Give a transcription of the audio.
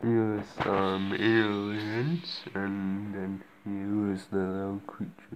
Use some aliens, and then use the little creature.